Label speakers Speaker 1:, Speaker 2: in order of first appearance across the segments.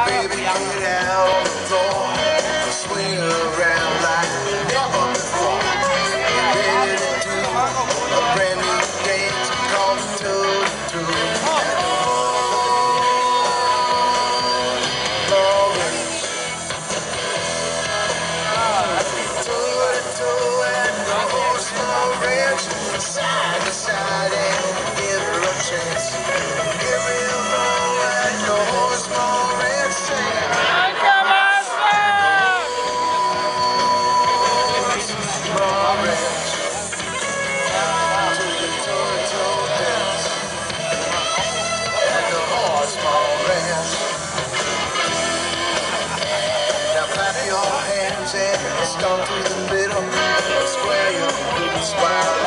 Speaker 1: Baby, get out on the floor, swing around like never before. Ready to do a brand new dance called Toe2Toe. Toe-to-toe at the Rovolon ranch, side to side and give her a chance. Give me a roll at the Rovolon ranch, sing. Now clap your hands and stomp to the middle. Square your spiral.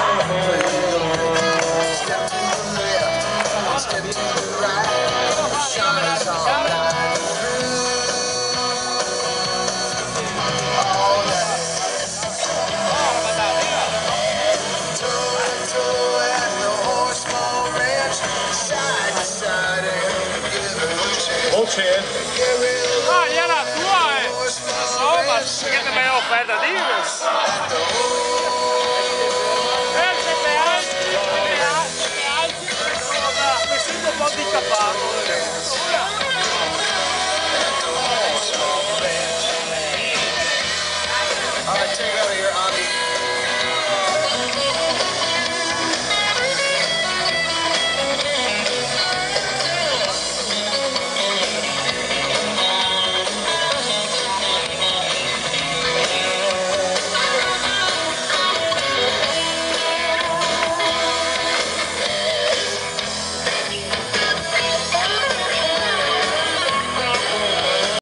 Speaker 1: Step to the left, step to the right. Shine us all night through. All night. Toe-to-toe at the Horseman Ranch, side to side and give it a chance.
Speaker 2: Bullshit.
Speaker 3: Ah, gliela tua, eh! No, ma che te me l'ho offerta, dimmi!